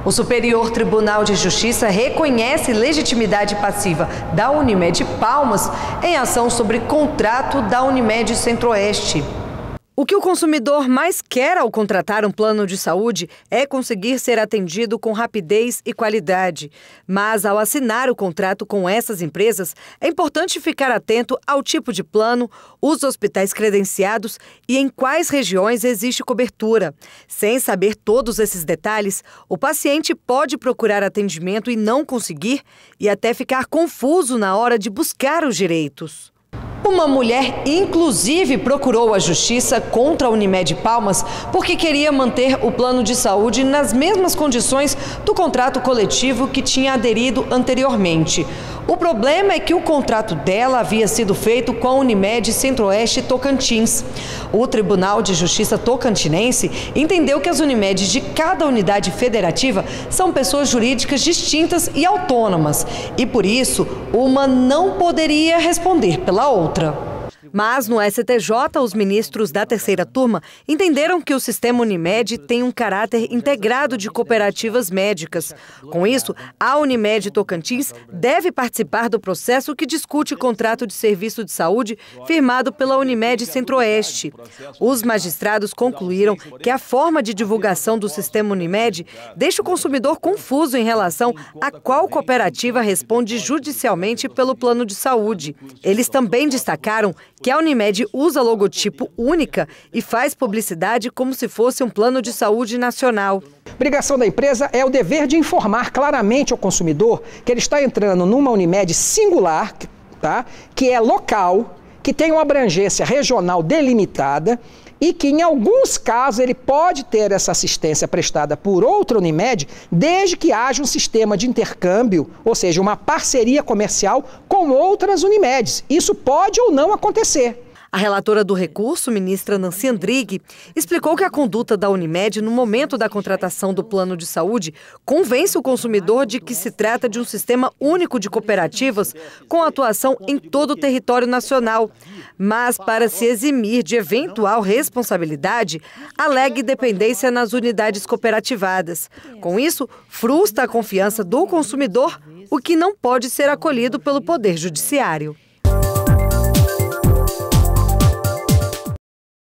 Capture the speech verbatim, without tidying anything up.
O Superior Tribunal de Justiça reconhece legitimidade passiva da Unimed Palmas em ação sobre contrato da Unimed Centro-Oeste. O que o consumidor mais quer ao contratar um plano de saúde é conseguir ser atendido com rapidez e qualidade. Mas, ao assinar o contrato com essas empresas, é importante ficar atento ao tipo de plano, os hospitais credenciados e em quais regiões existe cobertura. Sem saber todos esses detalhes, o paciente pode procurar atendimento e não conseguir, e até ficar confuso na hora de buscar os direitos. Uma mulher, inclusive, procurou a justiça contra a Unimed Palmas porque queria manter o plano de saúde nas mesmas condições do contrato coletivo que tinha aderido anteriormente. O problema é que o contrato dela havia sido feito com a Unimed Centro-Oeste Tocantins. O Tribunal de Justiça Tocantinense entendeu que as Unimedes de cada unidade federativa são pessoas jurídicas distintas e autônomas, e por isso uma não poderia responder pela outra. Mas no S T J, os ministros da terceira turma entenderam que o sistema Unimed tem um caráter integrado de cooperativas médicas. Com isso, a Unimed Tocantins deve participar do processo que discute contrato de serviço de saúde firmado pela Unimed Centro-Oeste. Os magistrados concluíram que a forma de divulgação do sistema Unimed deixa o consumidor confuso em relação a qual cooperativa responde judicialmente pelo plano de saúde. Eles também destacaram que a Unimed usa logotipo única e faz publicidade como se fosse um plano de saúde nacional. A obrigação da empresa é o dever de informar claramente ao consumidor que ele está entrando numa Unimed singular, tá? Que é local, que tem uma abrangência regional delimitada e que, em alguns casos, ele pode ter essa assistência prestada por outra Unimed, desde que haja um sistema de intercâmbio, ou seja, uma parceria comercial com outras Unimedes. Isso pode ou não acontecer. A relatora do recurso, ministra Nancy Andrighi, explicou que a conduta da Unimed no momento da contratação do plano de saúde convence o consumidor de que se trata de um sistema único de cooperativas com atuação em todo o território nacional. Mas, para se eximir de eventual responsabilidade, alegue dependência nas unidades cooperativadas. Com isso, frustra a confiança do consumidor, o que não pode ser acolhido pelo Poder Judiciário.